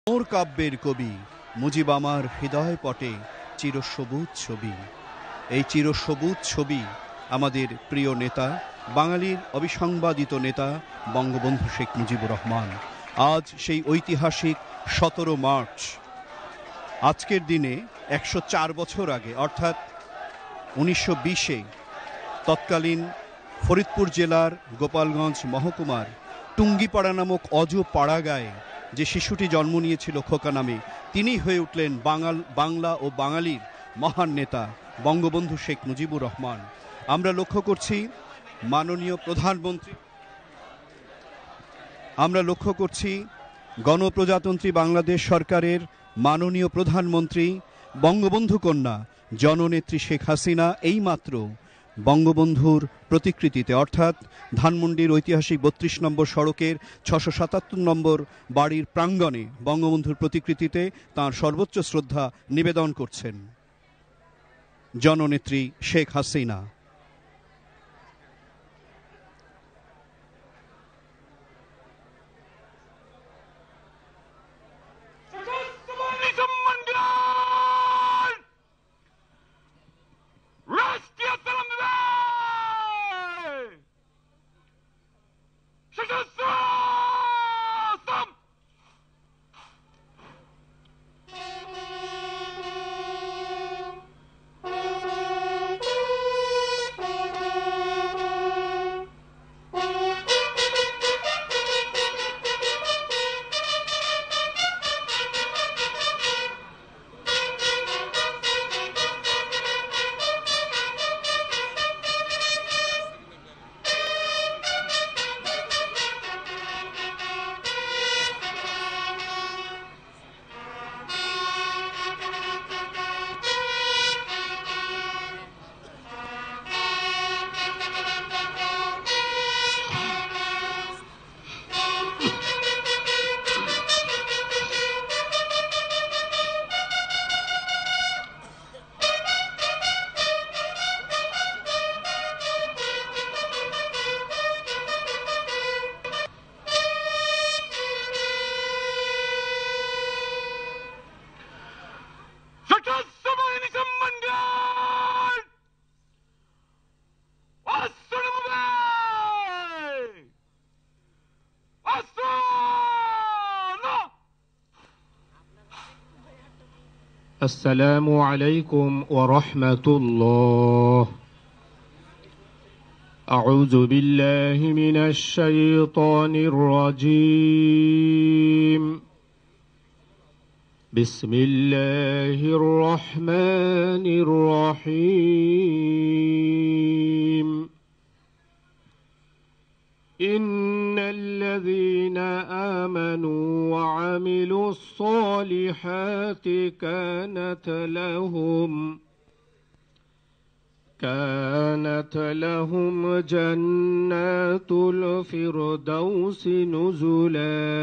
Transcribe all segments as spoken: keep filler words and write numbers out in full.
মোর কাব্যের কবি মুজিব আমার হৃদয় পটে চিরসবুজ ছবি। এই চিরসবুজ ছবি আমাদের প্রিয় নেতা, বাঙালির অবিসংবাদিত নেতা বঙ্গবন্ধু শেখ মুজিবুর রহমান। আজ সেই ঐতিহাসিক সতেরো মার্চ, আজকের দিনে একশো চার বছর আগে অর্থাৎ উনিশশো বিশে তৎকালীন ফরিদপুর জেলার গোপালগঞ্জ মহকুমার টুঙ্গিপাড়া নামক অজ পাড়াগাঁয়ে যে শিশুটি জন্ম নিয়েছিল খোকা নামে, তিনি হয়ে উঠলেন বাঙাল বাংলা ও বাঙালির মহান নেতা বঙ্গবন্ধু শেখ মুজিবুর রহমান। আমরা লক্ষ্য করছি মাননীয় প্রধানমন্ত্রী আমরা লক্ষ্য করছি গণপ্রজাতন্ত্রী বাংলাদেশ সরকারের মাননীয় প্রধানমন্ত্রী বঙ্গবন্ধু কন্যা জননেত্রী শেখ হাসিনা এইমাত্র বঙ্গবন্ধুর প্রতিকৃতিতে অর্থাৎ ধানমন্ডির ঐতিহাসিক বত্রিশ নম্বর সড়কের ছশো সাতাত্তর নম্বর বাড়ির প্রাঙ্গণে বঙ্গবন্ধুর প্রতিকৃতিতে তাঁর সর্বোচ্চ শ্রদ্ধা নিবেদন করছেন জননেত্রী শেখ হাসিনা। السلام عليكم ورحمة الله. أعوذ بالله من الشيطان الرجيم. بسم الله الرحمن الرحيم. إن الذين آمنوا وعملوا الصالحات كانت لهم كانت لهم جنات الفردوس نزلا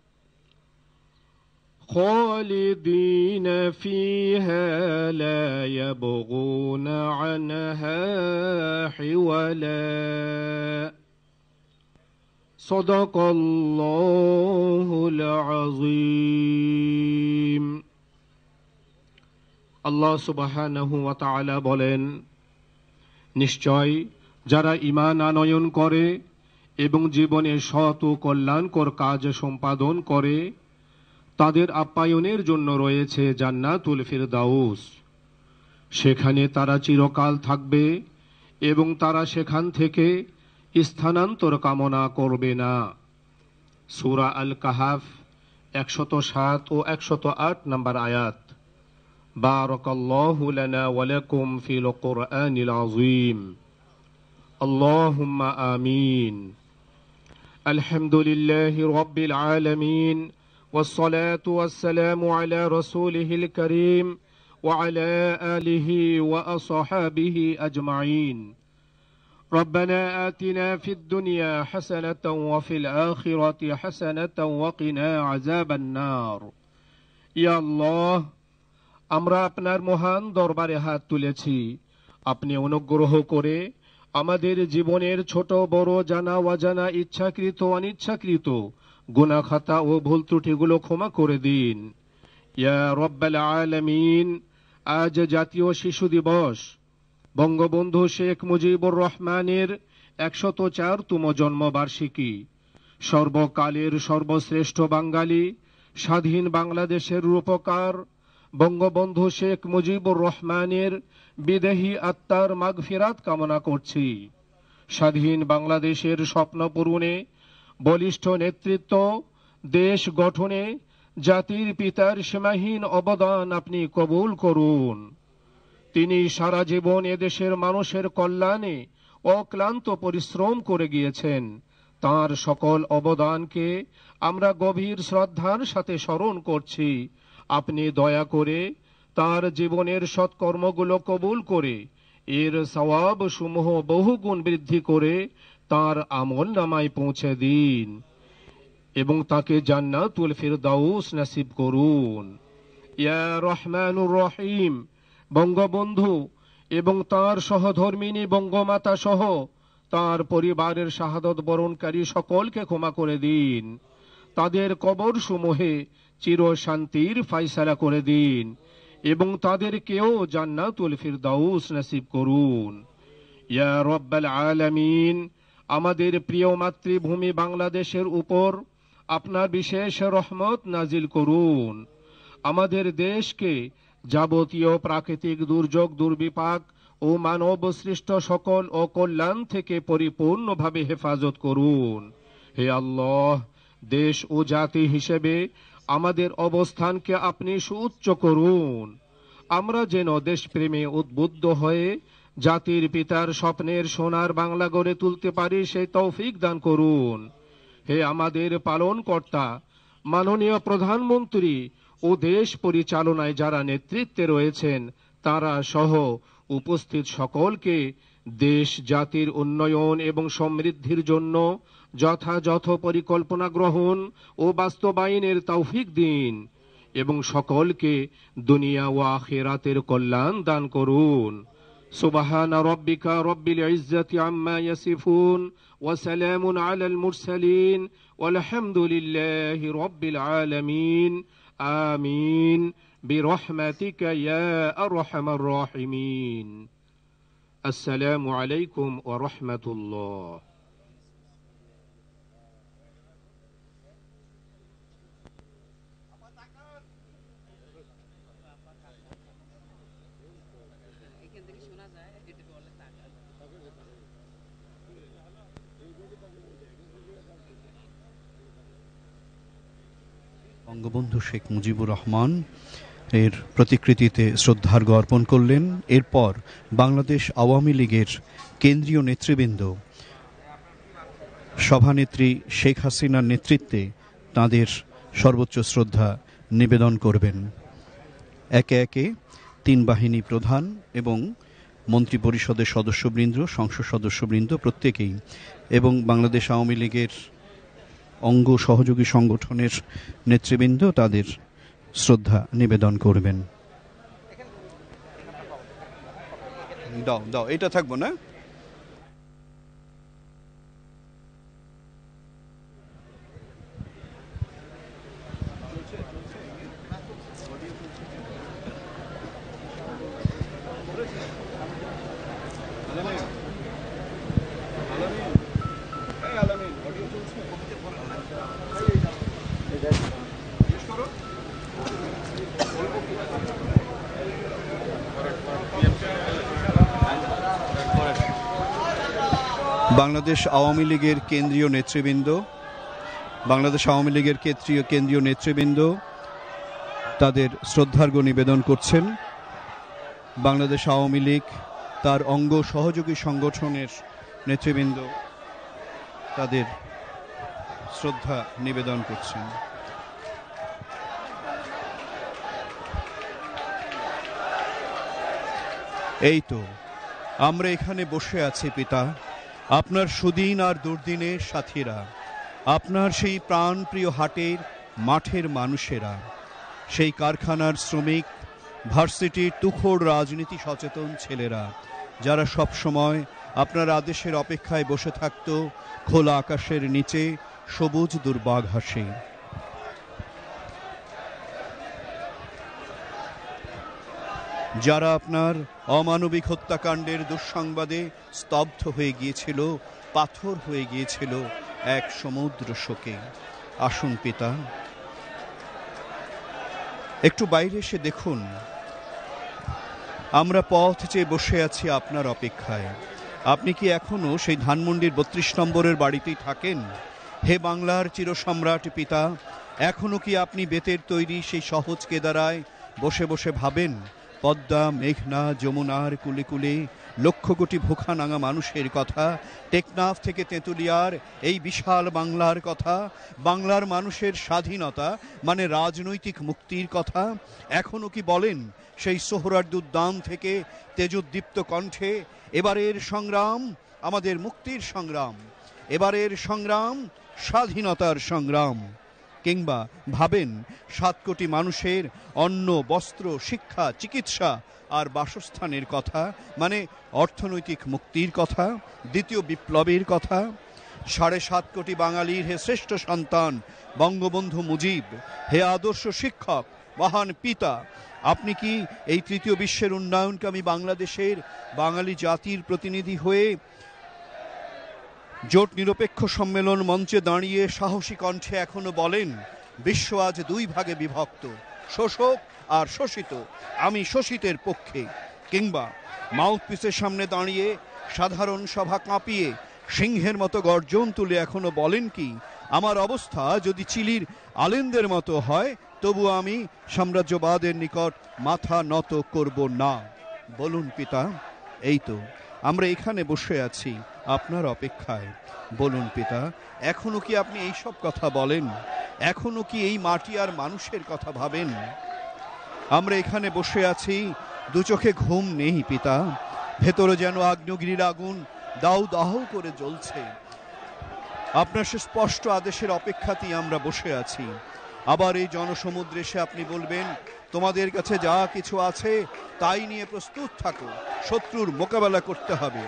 خالدين فيها لا يبغون عنها حولا. صدق الله العظيم. আল্লাহ সুবহানাহু ওয়া তাআলা বলেন, নিশ্চয় যারা ঈমান আনয়ন করে এবং জীবনে সৎ ও কল্যাণকর কাজ সম্পাদন করে তাদের আপ্যায়নের জন্য রয়েছে জান্নাতুল ফিরদাউস। সেখানে তারা চিরকাল থাকবে এবং তারা সেখান থেকে স্থানান্তর কামনা করবে না। সূরা আল কাহাফ একশত সাত ও একশত আট নম্বর আয়াত। বারাকাল্লাহু লানা ওয়া লাকুম ফিল কুরআনিল আযীম। আল্লাহুম্মা আমিন। আলহামদুলিল্লাহি রাব্বিল আলামিন ওয়াস সালাতু ওয়াস সালামু আলা রাসূলিহিল কারীম ওয়া আলা আলিহি ওয়া আসহাবিহি আজমাইন। ربنا آتنا في الدنيا حسنة وفي الآخرة حسنة وقنا عذاب النار. يا الله আমরা আপনার মহান দরবারে হাত তুলেছি, আপনি অনুগ্রহ করে আমাদের জীবনের ছোট বড় জানা অজানা ইচ্ছাকৃত অনিচ্ছাকৃত গুনাহ খাতা ও ভুল ত্রুটিগুলো ক্ষমা করে দিন। ইয়া রব্বাল আলামিন, আজ জাতীয় শিশু দিবস। বঙ্গবন্ধু শেখ মুজিবুর রহমানের একশত চারতম জন্মবার্ষিকী। সর্বকালের সর্বশ্রেষ্ঠ বাঙালি, স্বাধীন বাংলাদেশের রূপকার বঙ্গবন্ধু শেখ মুজিবুর রহমানের বিদেহী আত্মার মাগফিরাত কামনা করছি। স্বাধীন বাংলাদেশের স্বপ্ন পূরণে, বলিষ্ঠ নেতৃত্ব, দেশ গঠনে জাতির পিতার সীমাহীন অবদান আপনি কবুল করুন। তিনি সারা জীবন এদেশের মানুষের কল্যাণে অক্লান্ত পরিশ্রম করে গিয়েছেন। তার সকল অবদানকে আমরা গভীর শ্রদ্ধার সাথে স্মরণ করছি। আপনি দয়া করে তার জীবনের সৎকর্মগুলো কবুল করে এর সওয়াব সমূহ বহুগুণ বৃদ্ধি করে তার আমল নামায় পৌঁছে দিন এবং তাকে জান্নাতুল ফিরদাউস নসিব করুন। ইয়া রহমানুর রহিম, বঙ্গবন্ধু এবং তার সহধর্মিনী বঙ্গমাতা সহ তার পরিবারের শাহাদত বরণকারী সকলকে ক্ষমা করে দিন। তাদের কবর সমূহে চির শান্তির ফায়সালা করে দিন এবং তাদেরকেও জান্নাতুল ফিরদাউস নসিব করুন। ইয়া রব্বাল আলামিন, আমাদের প্রিয় মাতৃভূমি বাংলাদেশের উপর আপনার বিশেষ রহমত নাজিল করুন। আমাদের দেশকে যাবতীয় প্রাকৃতিক দুর্যোগ, দুর্বিপাক ও মানব সৃষ্ট সকল অকল্যাণ থেকে পরিপূর্ণভাবে হেফাজত করুন। হে আল্লাহ, দেশ ও জাতি হিসেবে আমাদের অবস্থানকে আপনি সুউচ্চ করুন। আমরা যেন দেশপ্রেমে উদ্বুদ্ধ হয়ে জাতির পিতার স্বপ্নের সোনার বাংলা গড়ে তুলতে পারি, সেই তৌফিক দান করুন। হে আমাদের পালনকর্তা, মাননীয় প্রধানমন্ত্রী ও দেশ পরিচালনায় যারা নেতৃত্বে রয়েছেন তারা সহ উপস্থিত সকলকে দেশ জাতির উন্নয়ন এবং সমৃদ্ধির জন্য যথাযথ পরিকল্পনা গ্রহণ ও বাস্তবায়নের তৌফিক দিন এবং সকলকে দুনিয়া ও আখিরাতের কল্যাণ দান করুন। সুবহান রাব্বিকা রব্বিল ইজ্জাতি আম্মা ইয়াসিফুন ওয়া সালামুন আলাল মুরসালিন ওয়ালহামদুলিল্লাহি রাব্বিল আলামিন। আমিন বিরহমাতিকা ইয়া আরহামার রাহিমিন। আসসালামু আলাইকুম ওয়া রাহমাতুল্লাহ। বঙ্গবন্ধু শেখ মুজিবুর রহমান এর প্রতিকৃতিতে শ্রদ্ধার্ঘ্য অর্পণ করলেন। এরপর বাংলাদেশ আওয়ামী লীগের কেন্দ্রীয় নেতৃবৃন্দ সভানেত্রী শেখ হাসিনার নেতৃত্বে তাঁদের সর্বোচ্চ শ্রদ্ধা নিবেদন করবেন। একে একে তিন বাহিনী প্রধান এবং মন্ত্রিপরিষদের সদস্যবৃন্দ, সংসদ সদস্যবৃন্দ প্রত্যেকেই এবং বাংলাদেশ আওয়ামী লীগের অঙ্গ সহযোগী সংগঠনের নেতৃবৃন্দ তাদের শ্রদ্ধা নিবেদন করবেন। দাও দাও এটা থাকবো না। বাংলাদেশ আওয়ামী লীগের কেন্দ্রীয় নেতৃবৃন্দ বাংলাদেশ আওয়ামী লীগের কেন্দ্রীয় কেন্দ্রীয় নেতৃবৃন্দ তাদের শ্রদ্ধার্ঘ্য নিবেদন করছেন। বাংলাদেশ আওয়ামী লীগ তার অঙ্গ সহযোগী সংগঠনের নেতৃবৃন্দ তাদের শ্রদ্ধা নিবেদন করছেন। এই তো আমরা এখানে বসে আছি পিতা, আপনার সুদিন আর দুর্দিনের সাথীরা, আপনার সেই প্রাণপ্রিয় হাটের মাঠের মানুষেরা, সেই কারখানার শ্রমিক, ভার্সিটির তুখোড় রাজনীতি সচেতন ছেলেরা, যারা সব সময় আপনার আদেশের অপেক্ষায় বসে থাকত খোলা আকাশের নিচে সবুজ দুর্বা ঘাসে। যারা আপনার অমানবিক হত্যাকাণ্ডের দুঃসংবাদে স্তব্ধ হয়ে গিয়েছিল, পাথর হয়ে গিয়েছিল এক সমুদ্র শোকে। আসুন পিতা, একটু বাইরে এসে দেখুন, আমরা পথ চেয়ে বসে আছি আপনার অপেক্ষায়। আপনি কি এখনো সেই ধানমন্ডির বত্রিশ নম্বরের বাড়িতেই থাকেন? হে বাংলার চিরসম্রাট পিতা, এখনো কি আপনি বেতের তৈরি সেই সহজ কেদারায় বসে বসে ভাবেন পদ্মা, মেঘনা, যমুনার কুলে কুলে লক্ষ কোটি ভুখা নাঙা মানুষের কথা, টেকনাফ থেকে তেঁতুলিয়ার এই বিশাল বাংলার কথা, বাংলার মানুষের স্বাধীনতা মানে রাজনৈতিক মুক্তির কথা? এখনো কি বলেন সেই সোহরাওয়ার্দী থেকে তেজোদ্দীপ্ত কণ্ঠে, এবারের সংগ্রাম আমাদের মুক্তির সংগ্রাম, এবারের সংগ্রাম স্বাধীনতার সংগ্রাম? কিংবা ভাবেন সাত কোটি মানুষের অন্ন, বস্ত্র, শিক্ষা, চিকিৎসা আর বাসস্থানের কথা, মানে অর্থনৈতিক মুক্তির কথা, দ্বিতীয় বিপ্লবের কথা? সাড়ে সাত কোটি বাঙালির হে শ্রেষ্ঠ সন্তান বঙ্গবন্ধু মুজিব, হে আদর্শ শিক্ষক, মহান পিতা, আপনি কি এই তৃতীয় বিশ্বের উন্নয়নকামী বাংলাদেশের বাঙালি জাতির প্রতিনিধি হয়ে জোট নিরপেক্ষ সম্মেলন মঞ্চে দাঁড়িয়ে সাহসী কণ্ঠে এখনো বলেন বিশ্ব আজ দুই ভাগে বিভক্ত, শোষক আর শোষিত, আমি শোষিতের পক্ষে? কিংবা মাউথপিসের সামনে দাঁড়িয়ে সাধারণ সভা কাঁপিয়ে সিংহের মতো গর্জন তুলে এখনো বলেন কি আমার অবস্থা যদি চিলির আলেনদের মতো হয় তবু আমি সাম্রাজ্যবাদের নিকট মাথা নত করব না? বলুন পিতা, এই তো আমরা এখানে বসে আছি আপনার অপেক্ষায়। বলুন পিতা, এখনো কি আপনি এই সব কথা বলেন? এখনো কি এই মাটি আর মানুষের কথা ভাবেন? আমরা এখানে বসে আছি, দু চোখে ঘুম নেই পিতা, ভেতরে যেন আগ্নেয়গিরির আগুন দাউ দাউ করে জ্বলছে। আপনার সে স্পষ্ট আদেশের অপেক্ষাতেই আমরা বসে আছি। আবার এই জনসমুদ্রে এসে আপনি বলবেন তোমাদের কাছে যা কিছু আছে তাই নিয়ে প্রস্তুত থাকো, শত্রুর মোকাবেলা করতে হবে।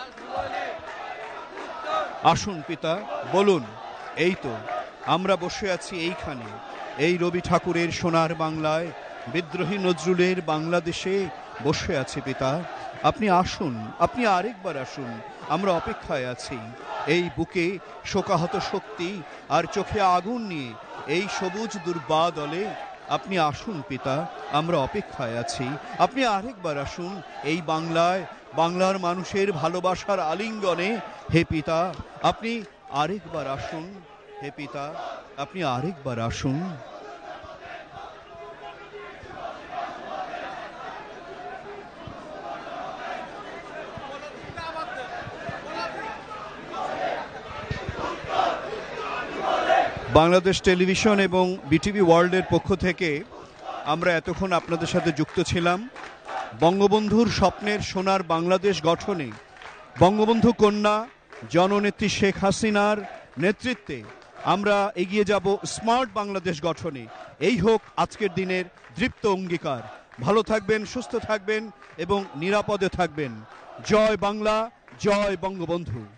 আসুন পিতা, বলুন, এই তো আমরা বসে আছি এইখানে, এই রবি ঠাকুরের সোনার বাংলায়, বিদ্রোহী নজরুলের বাংলাদেশে বসে আছি পিতা। আপনি আসুন, আপনি আরেকবার আসুন, আমরা অপেক্ষায় আছি। এই বুকে শোকাহত শক্তি আর চোখে আগুন নিয়ে এই সবুজ দুর্বা দলে আপনি আসুন পিতা, আমরা অপেক্ষায় আছি। আপনি আরেকবার আসুন এই বাংলায়, বাংলার মানুষের ভালোবাসার আলিঙ্গনে। হে পিতা, আপনি আরেকবার আসুন, হে পিতা, আপনি আরেকবার আসুন। বাংলাদেশ টেলিভিশন এবং বিটিভি ওয়ার্ল্ডের পক্ষ থেকে আমরা এতক্ষণ আপনাদের সাথে যুক্ত ছিলাম বঙ্গবন্ধুর স্বপ্নের সোনার বাংলাদেশ গঠনে বঙ্গবন্ধু কন্যা জননেত্রী শেখ হাসিনার নেতৃত্বে আমরা এগিয়ে যাব স্মার্ট বাংলাদেশ গঠনে। এই হোক আজকের দিনের দৃপ্ত অঙ্গীকার। ভালো থাকবেন, সুস্থ থাকবেন এবং নিরাপদে থাকবেন। জয় বাংলা, জয় বঙ্গবন্ধু।